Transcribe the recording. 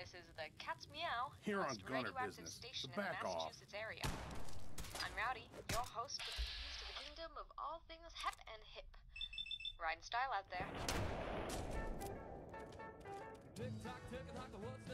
This is the Cat's Meow, Here on most Gunner radioactive business, station so in the back off. Massachusetts area. I'm Rowdy, your host with the keys to the kingdom of all things hep and hip. Riding style out there. Tick-tock, tick-tock, what's